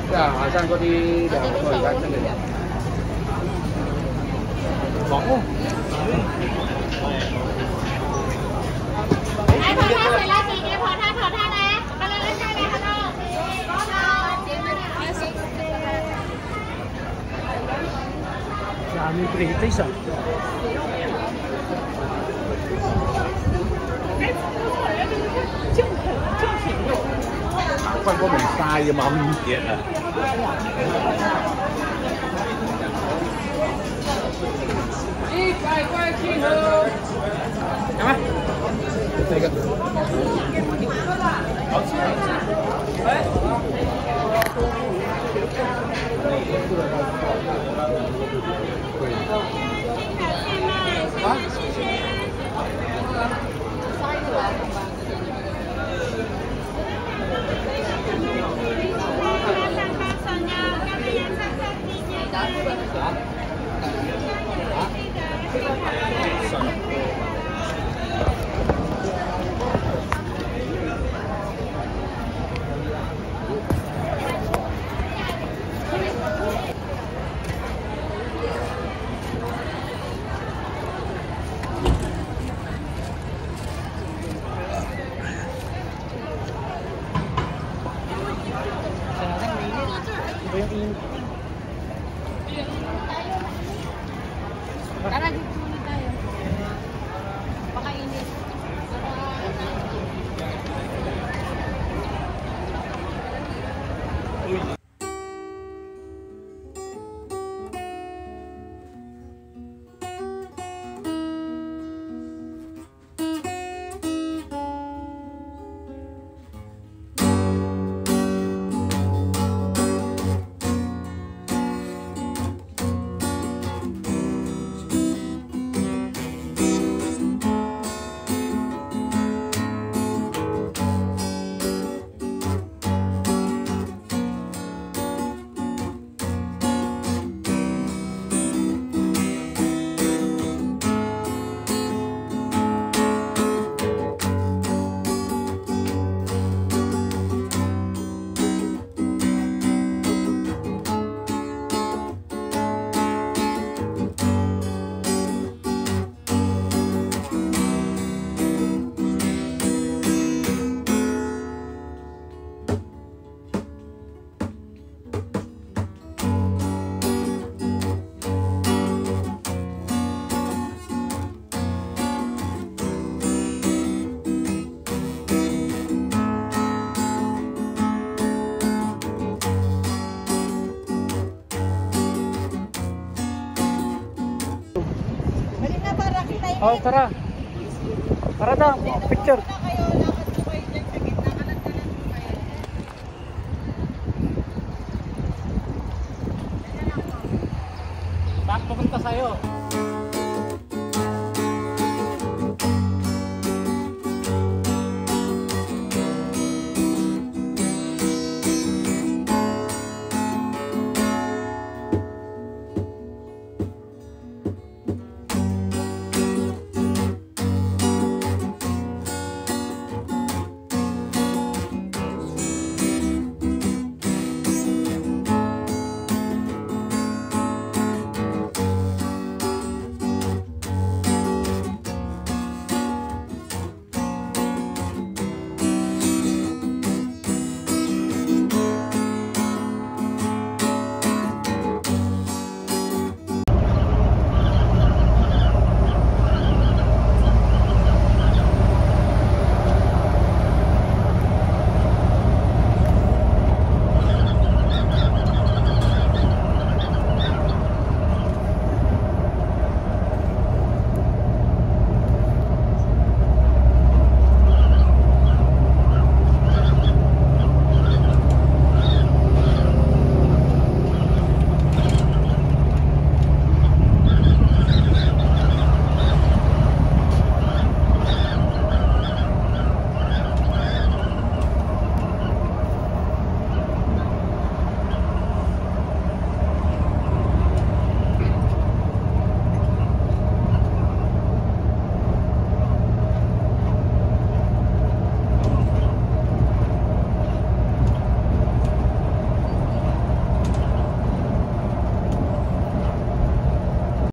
係啊，下山嗰啲就我而家真係講咯。 來，淘汰回來，姐姐淘汰來，快來下來，好咯。 Dami pritis ah. Không có mình sai mà không thiệt à. Đi quay chi hơn. Em ơi. Đây kìa. Tara, dito muna tayo. Pakainit. Oh, tara. Tara daw, picture. Saan pupunta sa'yo?